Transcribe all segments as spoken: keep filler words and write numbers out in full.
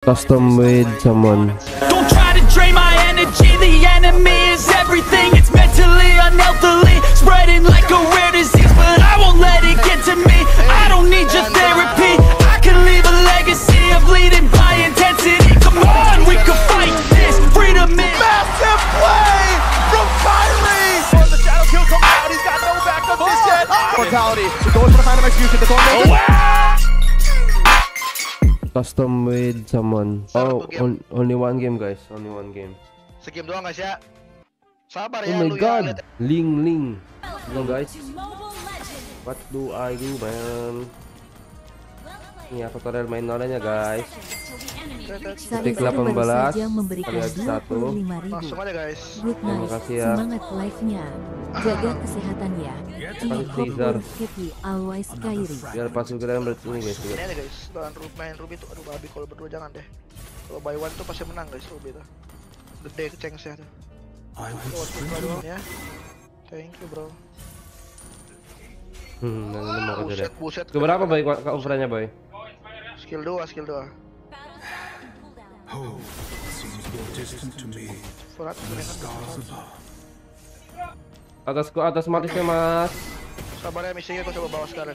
Custom with someone. Don't try to drain my energy. The enemy is everything. It's mentally, unhealthily spreading like a rare disease, but I won't let it get to me. I don't need your therapy. I can leave a legacy of leading by intensity. Come on, we can fight this. Freedom is massive play from Kyrie. For the shadow kill come out. He's got no backup this yet. Mortality. He goes for the final execution. The tornado. Custom with someone. Oh, on, only one game guys, only one game. Segame doang guys ya. Sabar Oh ya my lu god, ya. Ling Ling. Hello guys. What do I do man? Ini tutorial main nolanya guys. Ketik delapan belas lihat satu. Langsung aja guys. Terima kasih ya. Semangat live-nya. Jaga kesehatan ya. Caesar. Happy always Kyrie. Biar pas kalian berarti ini guys. Ini aja guys. Lawan Ruby, main Ruby tuh aduh babi kalau berdua jangan deh. Kalau by one tuh pasti menang guys Ruby tuh. Gede chance-nya tuh. Oh, ya. Thank you bro. Hmm, nanti mau kerja deh. Buset, buset. Keberapa boy ukurannya boy? Skill dua, skill dua. Oh, seems more distant to me Surat than the stars above. Atasku atas matisnya mas. Sabar ya misinya gua coba bawa sekarang.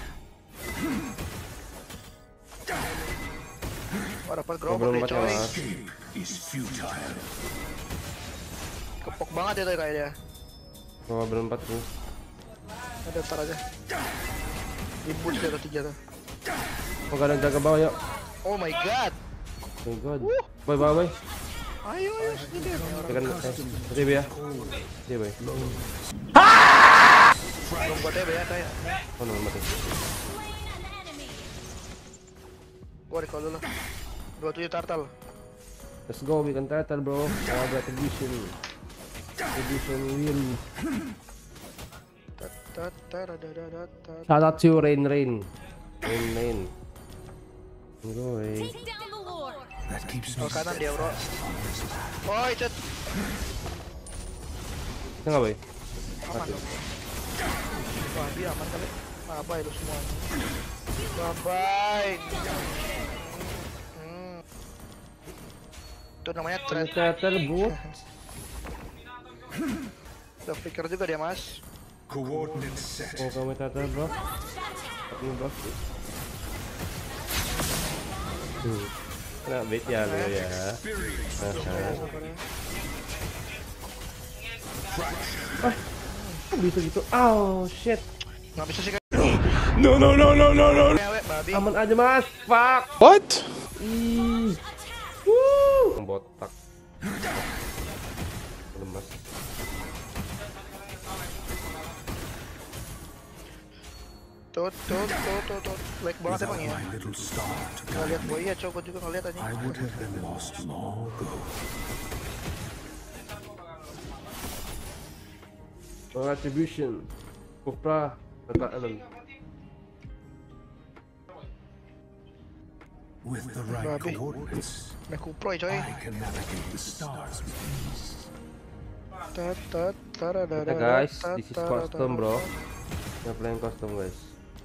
Oh dapat gerobak nih coy. Escape is futile. Kepok banget ya tuh kayaknya. Bawa berempat tuh. Ada ntar aja. Ibus ya tiga tuh. Oh gak ada yang jaga bawah yuk. Oh my god. Oh my god. Boy bawa boy. Ayo ayo sini deh. Tekan eh, Oke ya. Oke boy. Belum buat ya ya kayak. Oh no mati. Gua recall dulu. dua puluh tujuh turtle. Let's go, we can turtle bro. Ada tradition. Tradition win. Shout out to Rain Rain. Rain Rain. Go away. That keeps me Ke kanan dia bro. Oh cet. Itu nggak boy? Aman dong. Wah dia aman kali. Bye lu semua. Bye bye. Hmm. Itu namanya trend. Turtle bro. Udah flicker juga dia mas. coordinate set. Oh kamu turtle bro. Tapi bro. Hmm. Nah bait ya lo ya. Ah, kok bisa gitu? Oh shit. Nggak bisa sih kan? No no no no no no. Cewek babi. Aman aja mas. Fuck. What? Ih. Wuh. Botak. Lemas. Tuh tuh tuh tuh tuh. Like banget emang ya. My little star to Nggak guide lihat boy ya coba juga ngeliat aja. I would have been lost long ago. Retribution. Kupra. Agak alam. With the right Babi. coordinates, Nah kuproy coy. I can navigate the stars with ease. Tat tat taradada. Oke guys, tat, this is taradada. custom bro. Kita playing custom guys.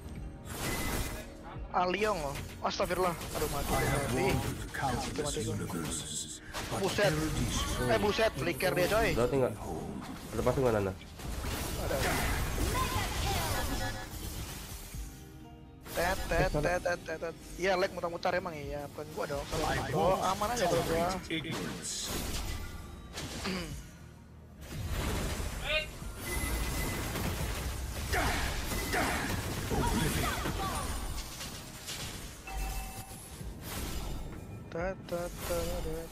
Aliong loh. Astagfirullah. Aduh mati. I have Mati. wandered countless universes, but Buset. erudition Eh buset, flicker dia coy. Udah tinggal. Lepas nggak Nana? Ada. Tet tet tet tet tet. tet. Iya, lag mutar-mutar emang iya. Bukan gua dong. Salah bro. Aman aja bro gua. ignorance. Tet tet tet.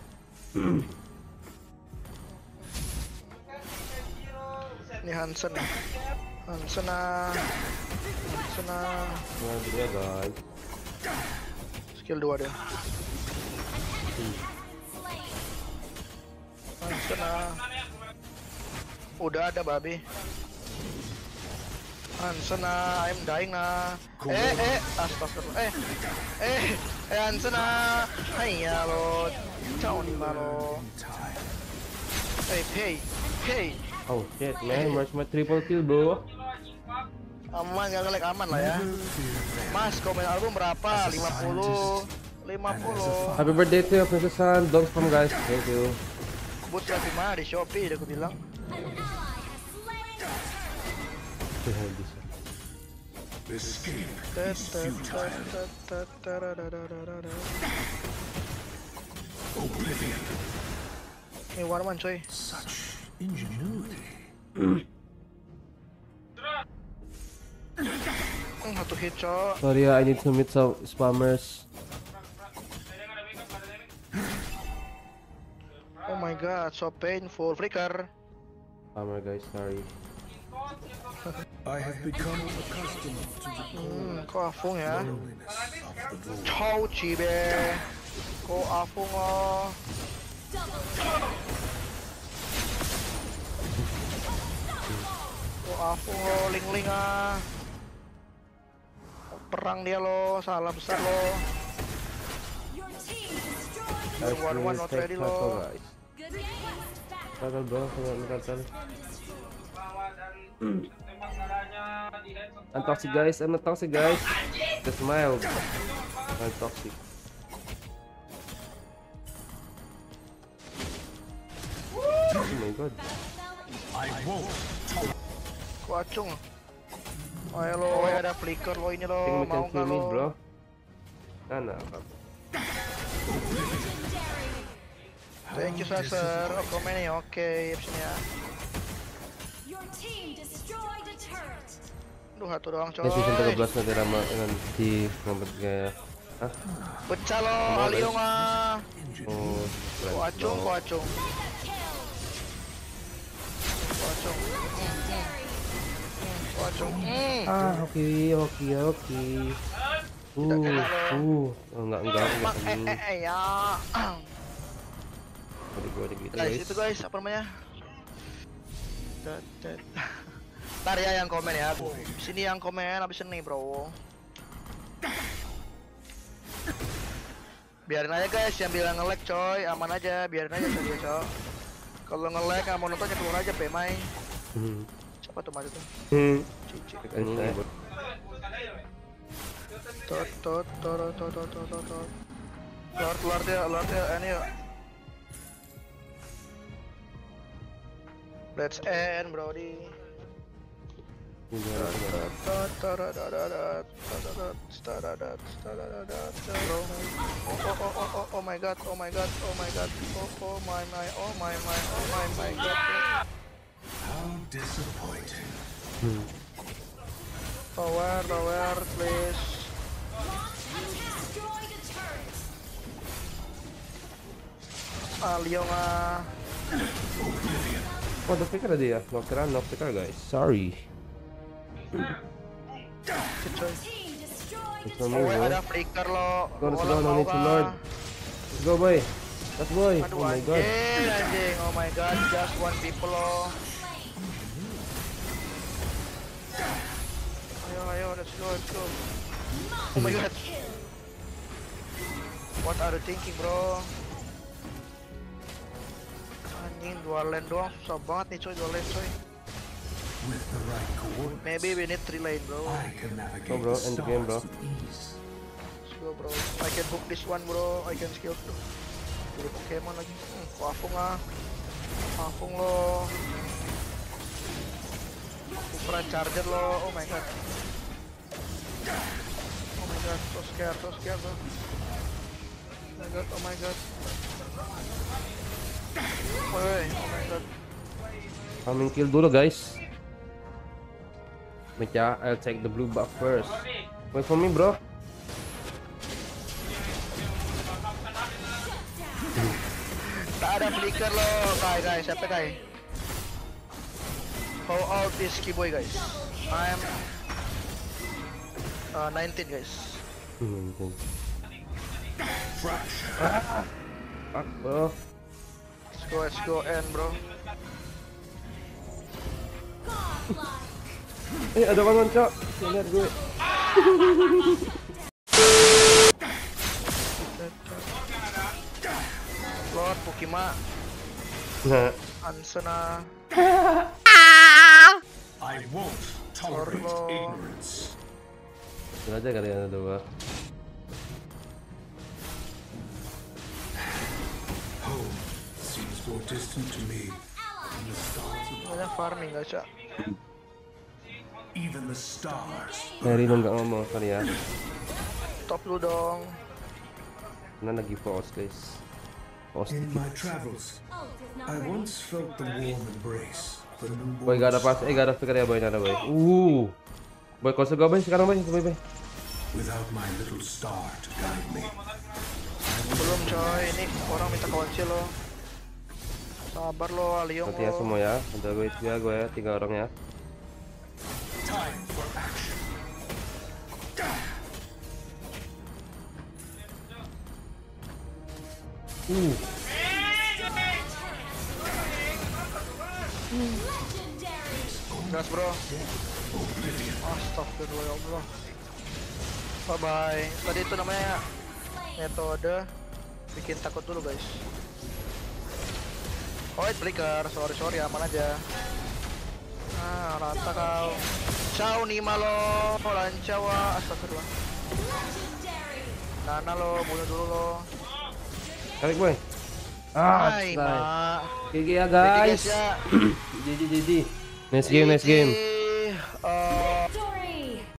Ini Hansen. Hansen ah. Hansen ah. Nah, dia guys. Skill dua dia. Hansen ah. Udah ada babi. Hansen ah, I'm dying nah. Eh eh, astagfirullah. Eh. Eh, eh Hansen ah. Hai ya lo. Ciao di malo. Hey, hey, hey. Oh shit man, where's my triple kill bro? Aman, gak ngelag aman lah ya. Mas, komen album berapa? lima puluh. lima puluh. Happy birthday to you, Princess Sun. Dogs from guys. Thank you. Boots lagi mah di Shopee, udah aku bilang. Escape Tet, is tet, futile. tet, tet, tararararara. Oblivion. Ini Warman coy. Such ingenuity. Hmm, satu hit coy. Sorry, I need to meet some spammers. Oh my god, so painful. Flicker. Spammer guys, sorry. I have become accustomed to the Hmm, kok Afung ya? loneliness of the world. Chow Cibe. Kok Afung oh. Kok Afung oh, ling-ling ah. Perang dia lo, salah besar lo. Guys, One one please not take ready turtle, lo. guys. Turtle bro, turtle, turtle. I'm toxic guys, I'm not toxic guys. Just smile. I'm toxic. Oh my god. I won't Kok Acung. Ayo lo, ayo ada flicker lo ini Think lo, we mau can nggak kill me lo? bro? Nah, nah. Thank you Saser, oh komen ya, oke, opsinya. Duh, satu doang coy. Ini season tiga belas nanti lama nanti ngambil kayak. Hah? Pecah lo, Alio mah. Oh, Kok Acung, kok Acung. Kok Acung. Kok Acung. Hmm. Ah, oke, oke, oke. Uh, kena lo. uh, oh, enggak, enggak, enggak. Mak, eh, eh, eh, ya. Body, body gitu Guys, guys. itu guys, apa namanya? Ntar ya yang komen ya, sini yang komen abis ini bro. Biarin aja guys, yang bilang nge-lag coy, aman aja, biarin aja coy coy. Kalau nge-lag nggak mau nontonnya keluar aja P M I. Hmm. Siapa tuh maju tuh? Hmm. Cici. Ini nih, bro. Tot tot tot tot tot tot tot tot. Lord Lord ya, Lord ya, ini ya. Let's end brody. Tinggal apa? Bro. Oh, oh, oh, oh, oh, oh my god, oh my god, oh my god, oh, oh my my, oh my my, oh my my god. How disappointing. Hmm. Tower, tower, please. Alio nga. Oh, the picker dia. No kira, no picker guys. Sorry. Coy. It's on me, Oh, bro. ada flicker lo. Go, let's Bola go, no mau need to kah? lord. Let's go, boy. Let's boy. Aduh, Oh my god. anjing, anjing. Oh my god, just one people lo. Ayo, ayo, let's go, let's go. Oh my god. What are you thinking, bro? Anjing, dua lane doang susah banget nih coy, dua lane coy. With the right coordinates, Maybe we need three lane, bro. I can navigate Go, bro, the end the game, bro. stars with ease. Let's go, bro. I can hook this one, bro. I can skill tuh. Jadi Pokemon lagi. Hmm, kok Afung ah. Afung lo. Ultra charger lo. Oh my god. Oh my god, so scared, so scared bro. Oh my god, oh my god. Woi, oh my god. Coming kill dulu guys. Mecha, I'll take the blue buff first. Wait for me, bro. Tak ada flicker lo, guys, guys, siapa guys? How old is Kiboy guys? I'm uh, nineteen guys. Hmm, hmm. Fresh. Fuck, bro. Let's go, let's go, end bro. Eh, ada bangun, Cok. Lihat gue. Lord Pokima, Nah, Ansena. I won't tolerate Orlo. ignorance. itu aja kali yang ada dua. distant to me. And the stars above. Banyak farming guys ya. Even the stars. Mary lu nggak ngomong sorry ya. Top dulu dong. Karena lagi pause guys. Pause. In my travels, I once felt the warm embrace. The new Boy gak ada pas, eh gak ada speaker ya boy, nada boy. Uh, boy konsol gue boy sekarang boy, boy boy. without my little star to guide me. Belum coy, ini orang minta kunci lo. Sabar lo, Aliong Nanti ya lo. semua ya, udah gue ya gue ya, tiga orang ya. Time for action. Uh, Gas bro. Astagfirullah ya Allah. Bye bye. Tadi itu namanya metode bikin takut dulu guys. Oh, it breaker. Sorry sorry aman aja. Ah, rata kau. Ciao nih malo, lancawa. Astagfirullah. Nana lo, bunuh dulu lo. tarik boy. Ah, Hai, selesai. mak. G G ya G G guys. ya. G G G G. Nice game, nice game.